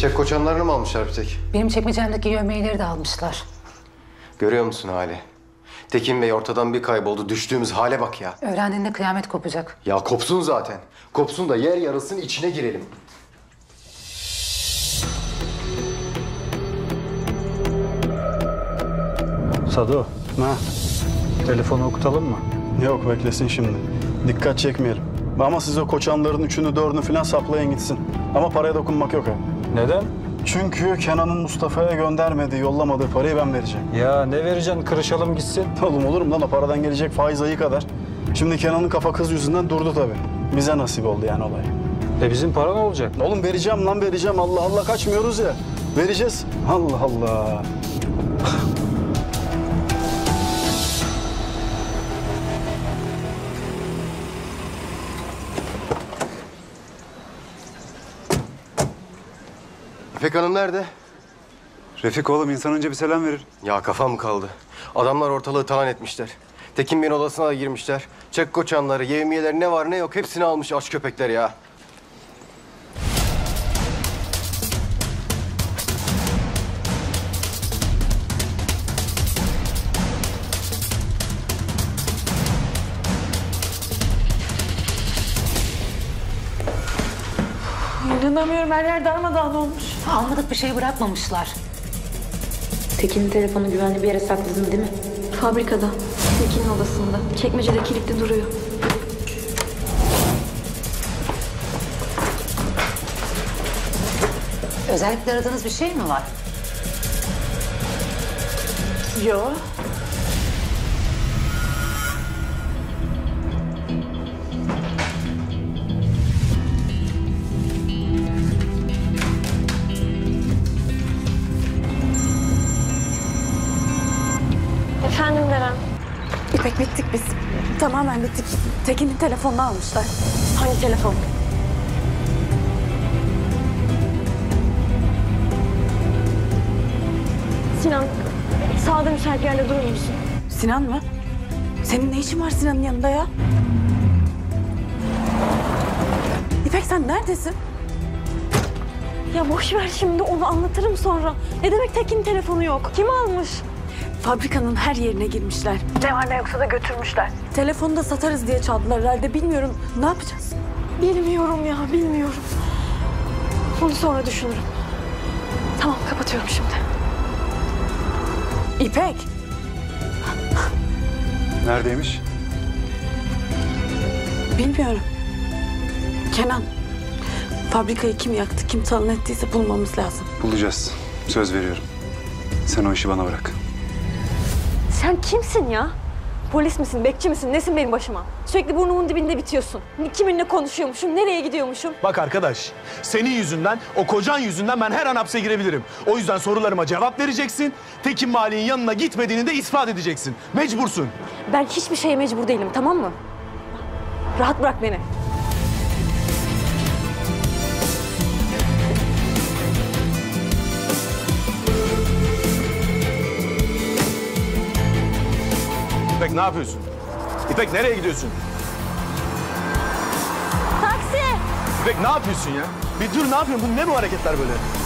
Çek koçanlarını mı almışlar bir tek? Benim çekmecemdeki yövmeyeleri de almışlar. Görüyor musun hali? Tekin Bey ortadan bir kayboldu. Düştüğümüz hale bak ya. Öğrendiğinde kıyamet kopacak. Ya kopsun zaten. Kopsun da yer yarılsın içine girelim. Sado, Ha, telefonu okutalım mı? yok beklesin şimdi. Dikkat çekmeyelim. Ama siz o koçanların üçünü dördünü falan saplayın gitsin. Ama paraya dokunmak yok ha. Neden? Çünkü Kenan'ın Mustafa'ya göndermediği, yollamadığı parayı ben vereceğim. Ya ne vereceksin? Kırışalım gitsin. Oğlum olur mu lan, o paradan gelecek faiz ayı kadar. Şimdi Kenan'ın kafa kız yüzünden durdu tabii. Bize nasip oldu yani olay. Bizim para ne olacak? Oğlum vereceğim lan vereceğim. Allah Allah, kaçmıyoruz ya. Vereceğiz. Allah Allah. İpek Hanım nerede? Refik oğlum insan önce bir selam verir. Ya kafam kaldı. Adamlar ortalığı talan etmişler. Tekin Bey'in odasına da girmişler. Çek koçanları, yevmiyeleri ne var ne yok hepsini almış aç köpekler ya. İnanamıyorum, her yer darmadağın olmuş. Almadık bir şey bırakmamışlar. Tekin'in telefonu güvenli bir yere sakladın değil mi? Fabrikada, Tekin'in odasında. Çekmecede kilitli duruyor. Özellikle aradığınız bir şey mi var? Yok. Efendim Deren. İpek bittik biz. Tamamen bittik. Tekin'in telefonunu almışlar. Hangi telefon? Sinan, sağda müsait bir yerde durur musun? Sinan mı? Senin ne işin var Sinan'ın yanında ya? İpek sen neredesin? Ya boş ver şimdi, onu anlatırım sonra. Ne demek Tekin'in telefonu yok? Kim almış? Fabrikanın her yerine girmişler. Ne var ne yoksa da götürmüşler. Telefonu da satarız diye çaldılar herhalde. Bilmiyorum. Ne yapacağız? Bilmiyorum ya, bilmiyorum. Onu sonra düşünürüm. Tamam, kapatıyorum şimdi. İpek. Neredeymiş? Bilmiyorum. Kenan. Fabrikayı kim yaktı, kim talan ettiyse bulmamız lazım. Bulacağız. Söz veriyorum. Sen o işi bana bırak. Sen kimsin ya? Polis misin, bekçi misin, nesin benim başıma? Sürekli burnumun dibinde bitiyorsun. Kiminle konuşuyormuşum, nereye gidiyormuşum? Bak arkadaş, senin yüzünden, o kocan yüzünden ben her an hapse girebilirim. O yüzden sorularıma cevap vereceksin. Tekin Mali'nin yanına gitmediğini de ispat edeceksin. Mecbursun. Ben hiçbir şeye mecbur değilim, tamam mı? Rahat bırak beni. İpek ne yapıyorsun? İpek nereye gidiyorsun? Taksi! İpek ne yapıyorsun ya? Bir dur, ne yapıyorsun? Bu ne bu hareketler böyle?